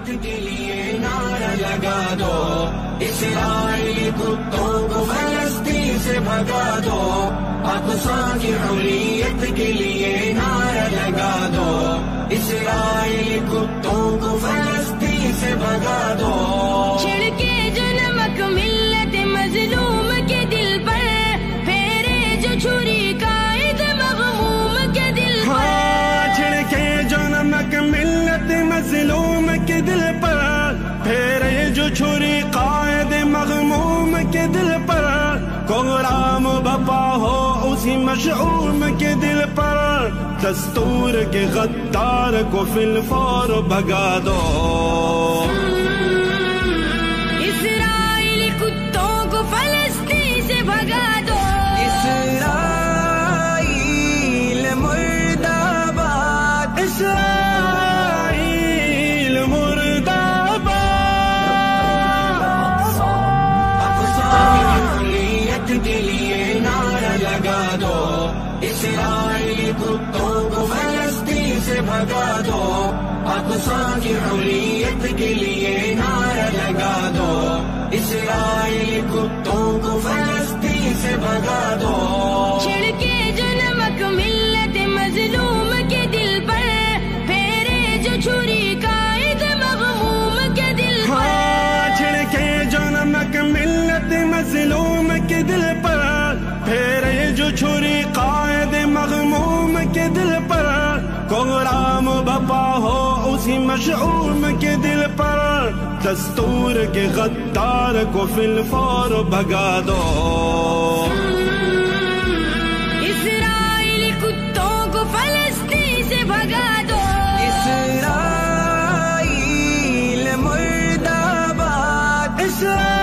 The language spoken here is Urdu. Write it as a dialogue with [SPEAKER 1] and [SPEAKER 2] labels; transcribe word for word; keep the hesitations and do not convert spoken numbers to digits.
[SPEAKER 1] حریت کے لیے نعرہ لگا دو، اسرائیلی کتوں کو فلسطین سے بھگا دو، اقصی کی حریت کے لیے نعرہ لگا دو، اسرائیلی کتوں کو فلسطین سے بھگا دو۔
[SPEAKER 2] چھڑکے جو نمک ملت مظلوم کے دل پر، پھیرے جو چھری قائد مغموم کے دل پر،
[SPEAKER 3] چھڑکے جو نمک ملت مظلوم کے دل پر، پھیرے جو چھری قائد مغموم کے دل پر، کوہرام بپا ہو اسی مشعوم کے دل پر، دستور کے غدار کو فی الفور بھگا دو،
[SPEAKER 2] اسرائیلی کتوں کو فلسطین سے بھگا دو،
[SPEAKER 1] اسرائیل مرد آباد،
[SPEAKER 3] اسرائیل مرد آباد،
[SPEAKER 1] اقصی کی حریت کے لیے نعرہ لگا دو، اسرائیلی کتوں کو فلسطین سے بھگا دو، اقصی کی حریت کے لیے نعرہ لگا دو، اسرائیلی کتوں کو فلسطین سے بھگا دو۔
[SPEAKER 2] چھڑکے جو نمک ملت مظلوم کے دل پر، پھیرے جو چھری قائد مغموم کے دل پر،
[SPEAKER 3] چھڑکے جو نمک ملت مظلوم کے دل پر، پھیرے جو چھری قائد مغموم کے دل پر، کوہرام بپا ہو اسی مشعوم کے دل پر، دستور کے غدار کو فی الفور بھگا دو،
[SPEAKER 2] اسرائیلی کتوں کو فلسطین سے بھگا دو،
[SPEAKER 1] اسرائیل مرد آباد، اسرائیل